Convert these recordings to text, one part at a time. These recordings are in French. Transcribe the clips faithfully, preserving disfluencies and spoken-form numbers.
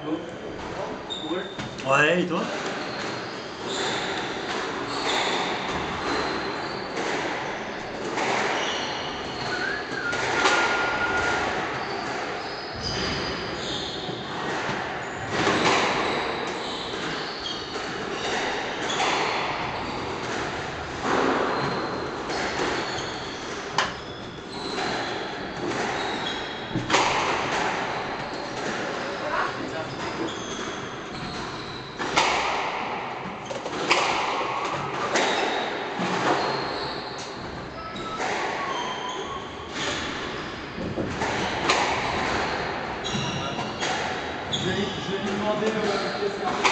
Ouais, et toi? Je vais, je vais lui demander le pièce carte.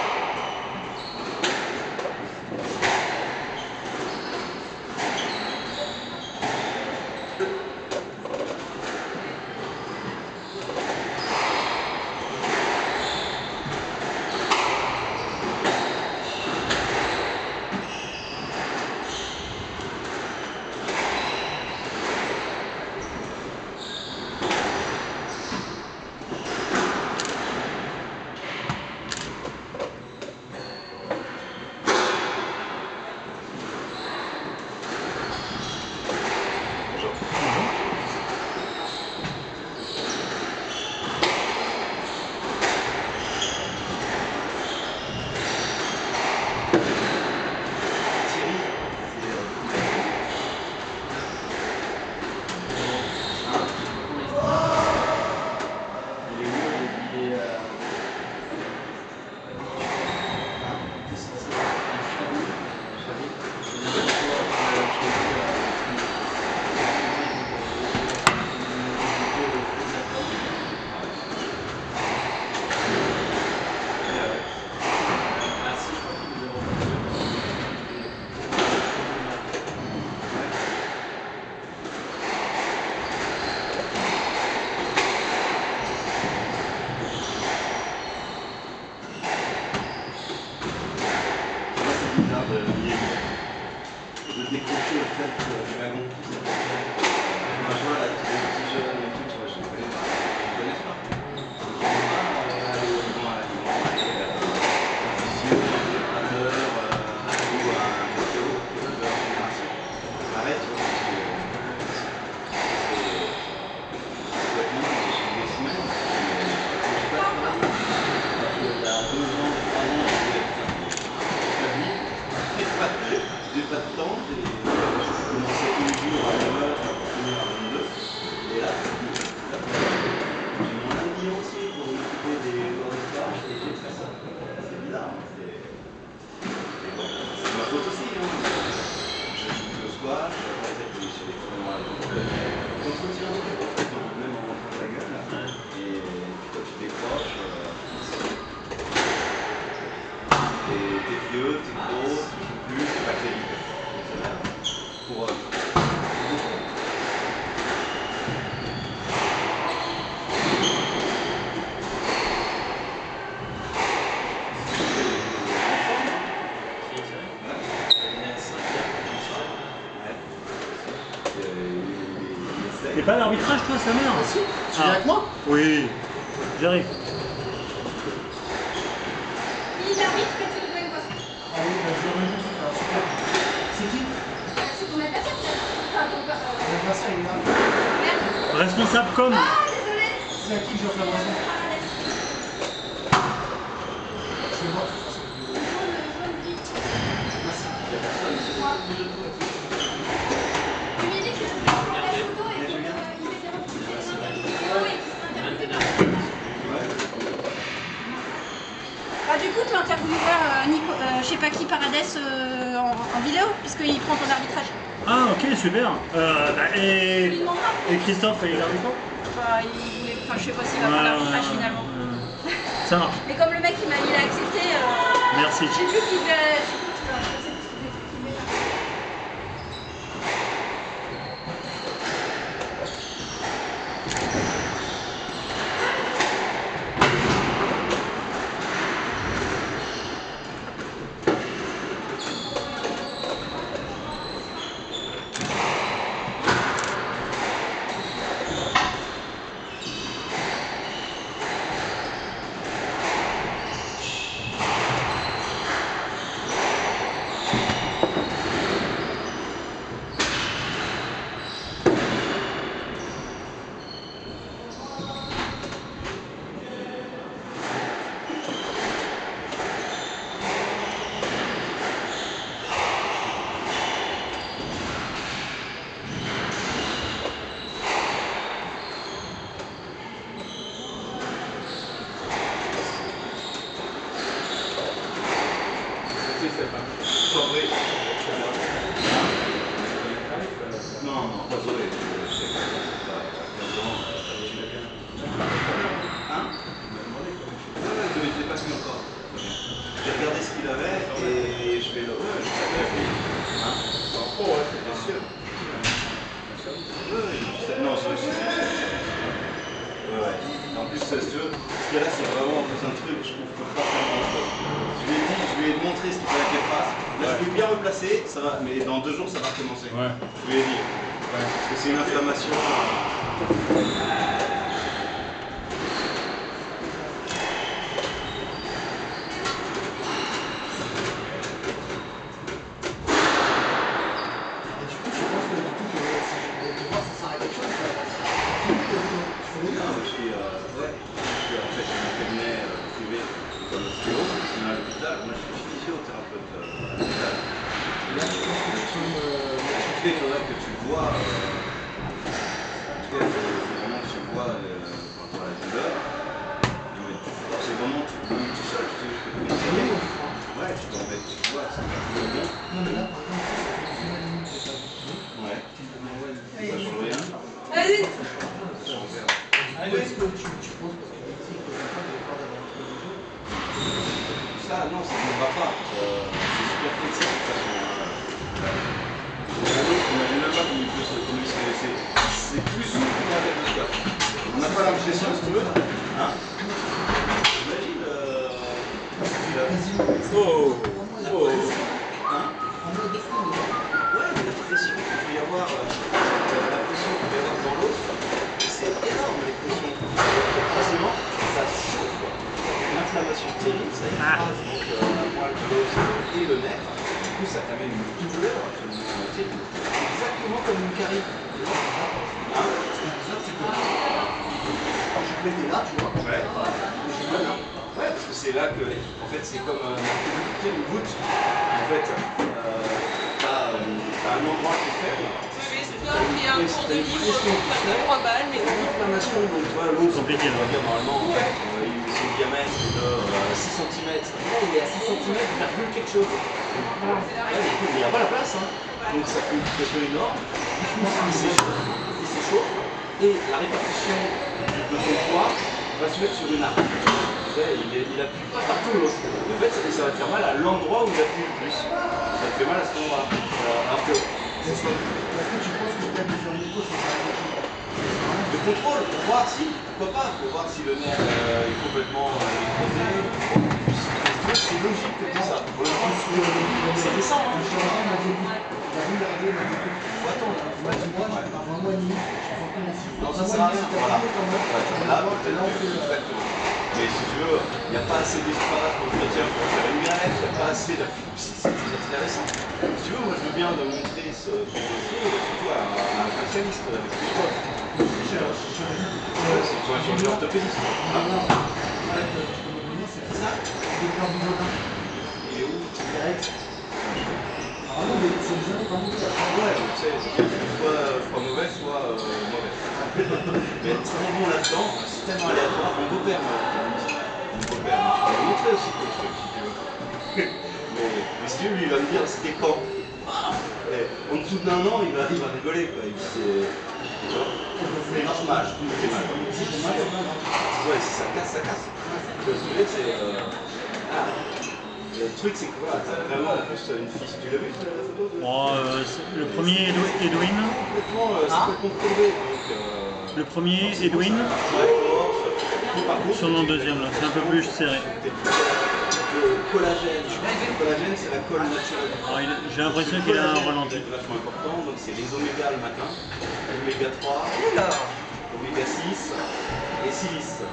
De décrocher le fait du wagon. Moi je vois là, tous les petits jeunes et tout, tu vois, je ne connais pas. Je ne connais pas. Ils vont aller vers un physio, un décorateur, ou un météo, de leur génération. Pareil, tu vois, c'est complètement, j'ai des semaines, mais je ne pas travailler. Alors qu'il y a deux ans, trois ans, je voulais faire toute la vie. Je n'ai pas de temps, j'ai commencé tous les jours à neuf heures, pour finir à vingt-deux. Et là, j'ai mon lundi entier pour m'occuper des cours de squash et j'ai fait ça. C'est bizarre, hein, c'est bon, c'est ma faute aussi. Hein. Je joue le squash, après je suis sur les tournois et tout. On se tient même en rentrant la gueule. Là. Et puis quand tu décroches, euh, t'es vieux, t'es gros, tu joues plus, c'est pas terrible. Pour eux. T'es pas à l'arbitrage toi, sa mère? Ah si, tu viens avec moi? Oui, j'arrive. Il arbitre que tu dois une boisson. Ah oui, bah, je le rejoins, super, super. C'est qui? C'est ton adversaire. Enfin, ton L'adversaire, il est là. Merde. Responsable com. Ah, désolé. C'est à qui que je fais la boisson? Je vais voir. Merci. Tu m'as dit que tu prends la photo et qu'il met des refus. Oui, bah, du coup, tu intervieweras euh, Nico, euh, je sais pas qui, Paradès euh, en, en vidéo, puisqu'il prend ton arbitrage. Ah ok, super. Euh, bah, et... Tu lui demanderas. et Christophe, il arbitre pas? Bah, il voulait... Enfin, je sais pas s'il va prendre l'arbitrage finalement. Ça marche. Mais comme le mec il m'a il a accepté, euh, Merci. j'ai vu qu'il devait... Je sais pas ce qu'il devait faire. trois Zoé, je sais que c'est pas quinze ans, tu l'as bien. Hein? Ouais, ouais, je ne l'ai pas vu encore. J'ai regardé ce qu'il avait et je vais le. Ouais, je savais. Hein? Oh, ouais, bien sûr. Ouais, je- non, je suis. Ouais, ouais. En plus, si tu veux, ce qu'il y a là, c'est vraiment en plus un truc, je trouve que pas faire grand chose. Je lui ai dit, je lui ai montré ce qu'il fallait qu'elle fasse. Là, je peux bien replacer, ça va, mais dans deux jours, ça va recommencer. Ouais. Je lui ai dit. Ouais. Parce que c'est une inflammation. Et du coup, je pense que du coup, que si je vais voir, ça sert à quelque chose. Tu fais Non, je suis, euh, ouais, je suis en fait un cabinet euh, privé comme ostéo, sinon à l'hôpital. Moi, je suis physiothérapeute euh, à l'hôpital. Et là, tu penses que tu peux me. En tout cas, il faudrait que tu vois, euh, en tout cas, il faut vraiment que tu vois euh, par rapport à la douleur. Mais c'est vraiment, tu peux tout seul, tu sais, je peux te conseiller. Ouais, tu peux en fait, tu vois, c'est pas tout le bon. Non, mais là, par exemple, ça fait une semaine et demie que j'ai pas bougé. Ouais. Tu m'envoies une. Ça change rien. Vas-y. Ça change rien. Où est-ce que tu, tu penses, parce que tu dis que des fois, tu as peur d'avoir un peu de jeu. Ça, non, ça ne va pas. Euh, c'est super flexible, de toute façon. J'imagine même pas comment il peut se comment il se laisser. C'est plus souple qu'un verre. On n'a pas l'impression, si tu veux. Hein? Imagine. Euh... il a- Oh! Oh! Hein? En mode dessin, Ouais, mais la pression qu'il peut y avoir, euh, la pression qu'il peut y avoir dans l'os, c'est énorme les pressions. Forcément, ça chauffe. L'inflammation terrible, ça écrase donc euh, la moelle de l'os et le nerf. Du coup, ça t'amène une douleur absolument terrible. Exactement comme une carie. Hein? quand je mettais là, tu vois, Ouais. mais j'ai mal, hein. Ouais, parce que c'est là que, en fait, c'est comme euh, une goutte. En fait, euh, t'as euh, t'as un endroit qui est faible. Il y a un cours de livre pour faire trois balles, mais T'as une inflammation, donc tu vois, l'os, Compliqué, on va dire normalement, euh, il- son diamètre est de euh, six centimètres. Là, il est à six centimètres, virgule quelque chose. Voilà. Ouais, du coup, il n'y a pas la place, hein. Donc ça fait une pression énorme. Il s'échauffe, il s'échauffe, et la répartition de son poids va se mettre sur une arme. Tu sais, il, est, il appuie pas partout l'os. En fait, ça, ça va te faire mal à l'endroit où il appuie le plus. Ça te fait mal à ce moment-là. Euh, alors que Est-ce que, est-ce que tu penses que peut-être sur une cause, ça sert à quelque chose? le contrôle, pour voir si, pourquoi pas, pour voir si le nerf euh, est complètement euh, nécrosé. C'est logique que tu ça. Pour le coup, c'est récent, hein. Le chirurgien m'a dit, il a vu la règle, il m'a dit, Faut attendre. il m'a dit, moi, je pars un mois et demi, je prends une assise. Non, ça Un sert mois à et demi, rien. c'est Voilà. terminé quand même. Ouais, là, peut-être Là, on fait, que- euh, exactement. Mais si tu veux, il n'y a pas assez d'espace pour le dire pour faire une greffe, il n'y a pas assez de. C'est c'est très récent. Si tu veux, moi je veux bien de montrer ce ce dossier, surtout à un spécialiste avec qui je bosse. je- je- je- C'est pour un chirurgien orthopédiste. Non, non, arrête, tu peux me donner, c'est ça, c'est le cœur du Vaudin. Il est où? Direct. Ah non, mais c'est des années pas mauvais. Ouais, donc tu sais, c'est soit, soit mauvais, soit euh, mauvais. Mais très bon là-dedans, c'est tellement aléatoire. Mon beau-père m'a dit. Mon beau-père m'a montré aussi pour le truc, si tu veux. Mais, mais si tu veux, lui, il va me dire, c'était quand? Et en dessous d'un an, il va, il va rigoler, quoi. Il dit, c'est. Tu vois? C'est normal, je trouve que c'est mal. Ouais, si ça casse, ça casse. Tu vois ce que je veux dire, c'est. Euh... Ah. Le truc, c'est que voilà, t'as vraiment en plus une fille. Tu l'as vu, la photo de... Bon, euh, c'est- le premier, Edo- Edwin. Complètement, euh, c'est complètement courbé, donc. Euh... Le premier, Edwin. Ouais, par contre, Sur mon deuxième, là, c'est un peu plus serré. le collagène, le collagène, c'est la colle naturelle. Alors, il- j'ai l'impression qu'il a un ralenti. C'est vachement important, donc c'est les oméga le matin, oméga trois, oméga six et silice.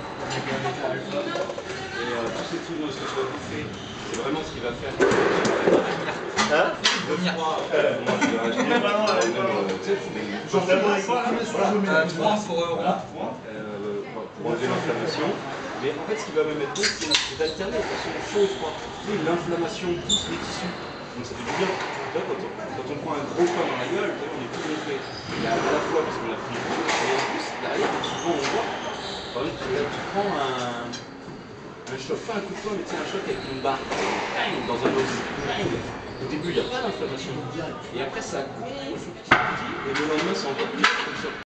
Et euh, tous ces trucs, ce que tu vas bouffer, c'est vraiment ce qui va faire. Hein? Le froid, euh, moi je vais acheter. Tu sais, je fais des- J'en fais avec quoi, là, mais Voilà. voilà. trois pour euros. Voilà, euh, pour pour enlever l'inflammation. Mais en fait, ce qui va me mettre bon, c'est c'est d'alterner, de toute façon, chaud et froid. Tu sais, l'inflammation pousse les tissus. Donc ça fait du bien. Là, quand on, quand on prend un gros pain dans la gueule, tu sais, on est tout gonflé. Il y a à la fois parce qu'on a pris le et en plus, derrière, souvent on voit. Par exemple, tu, tu prends un, un choc, pas un coup de poing, mais tu sais, un choc avec une barre. Bang, dans un os. Bang. Au début, il n'y a pas d'inflammation. Et après, ça gonfle petit à petit, et le lendemain, c'est encore plus comme ça.